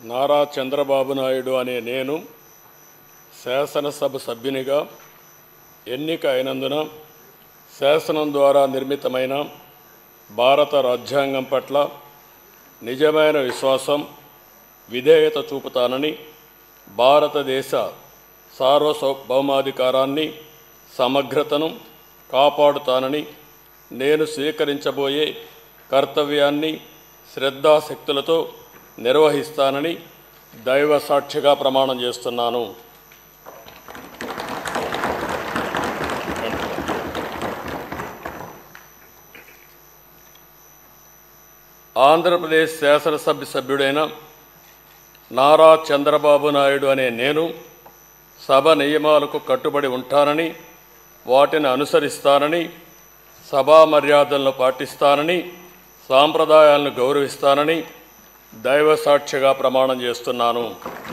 నారా చంద్రబాబు నాయుడు అనే నేను శాసనసభ సభ్యునిగా ఎన్నిక అయినందున శాసనం ద్వారా నిర్మితమైన భారత రాజ్యాంగం పట్ల నిజమైన విశ్వాసం, విధేయత చూపుతానని, భారతదేశ సార్వభౌమాధికారాన్ని, సమగ్రతను కాపాడుతానని, నేను స్వీకరించబోయే కర్తవ్యాన్ని శ్రద్ధాశక్తులతో నిర్వహిస్తానని దైవ సాక్షిగా ప్రమాణం చేస్తున్నాను. ఆంధ్రప్రదేశ్ శాసనసభ సభ్యుడైన నారా చంద్రబాబు నాయుడు అనే నేను సభ నియమాలకు కట్టుబడి ఉంటానని, వాటిని అనుసరిస్తానని, సభా మర్యాదలను పాటిస్తానని, సాంప్రదాయాలను గౌరవిస్తానని దైవ సాక్షిగా ప్రమాణం చేస్తున్నాను.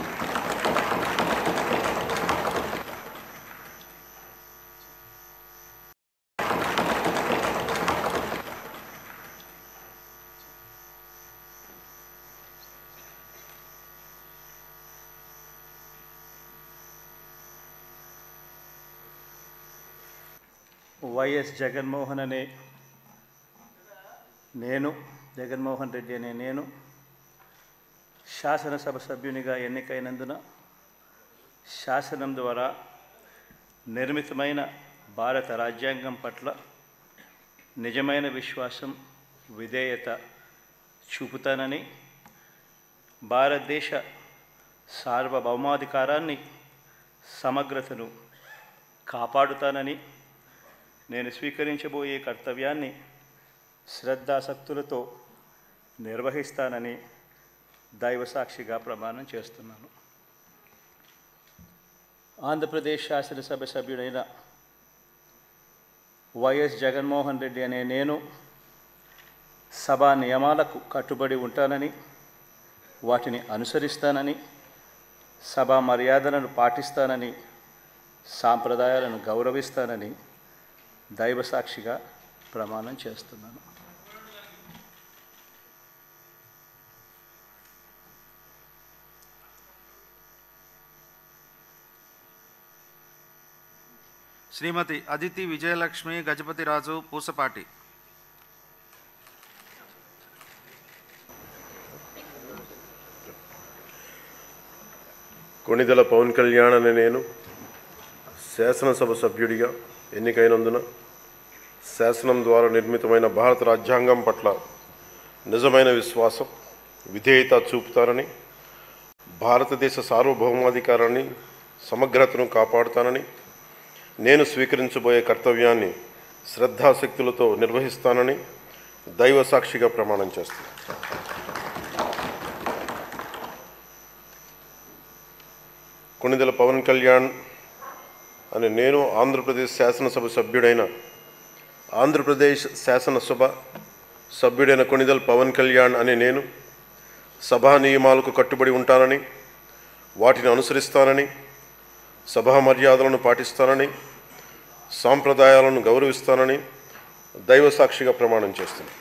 వైఎస్ జగన్మోహన్ రెడ్డి అనే నేను శాసనసభ సభ్యునిగా ఎన్నికైనందున శాసనం ద్వారా నిర్మితమైన భారత రాజ్యాంగం పట్ల నిజమైన విశ్వాసం, విధేయత చూపుతానని, భారతదేశ సార్వభౌమాధికారాన్ని, సమగ్రతను కాపాడుతానని, నేను స్వీకరించబోయే కర్తవ్యాన్ని శ్రద్ధాశక్తులతో నిర్వహిస్తానని దైవ సాక్షిగా ప్రమాణం చేస్తున్నాను. ఆంధ్రప్రదేశ్ శాసనసభ సభ్యుడైన వైఎస్ జగన్మోహన్ రెడ్డి అనే నేను సభా నియమాలకు కట్టుబడి ఉంటానని, వాటిని అనుసరిస్తానని, సభా మర్యాదలను పాటిస్తానని, సాంప్రదాయాలను గౌరవిస్తానని దైవ సాక్షిగా ప్రమాణం చేస్తున్నాను. శ్రీమతి అదితి విజయలక్ష్మి గజపతిరాజు పూసపాటి. కొణిదెల పవన్ కళ్యాణ్ అనే నేను శాసనసభ సభ్యుడిగా ఎన్నికైనందున శాసనం ద్వారా నిర్మితమైన భారత రాజ్యాంగం పట్ల నిజమైన విశ్వాసం, విధేయత చూపుతానని, భారతదేశ సార్వభౌమాధికారాన్ని, సమగ్రతను కాపాడుతానని, నేను స్వీకరించబోయే కర్తవ్యాన్ని శ్రద్ధాశక్తులతో నిర్వహిస్తానని దైవ సాక్షిగా ప్రమాణం చేస్తాను. కొణిదెల పవన్ కళ్యాణ్ అని నేను ఆంధ్రప్రదేశ్ శాసనసభ సభ్యుడైన కొణిదెల పవన్ కళ్యాణ్ అని నేను సభా నియమాలకు కట్టుబడి ఉంటానని, వాటిని అనుసరిస్తానని, సభా మర్యాదలను పాటిస్తానని, సాంప్రదాయాలను గౌరవిస్తానని దైవ సాక్షిగా ప్రమాణం చేస్తున్నాను.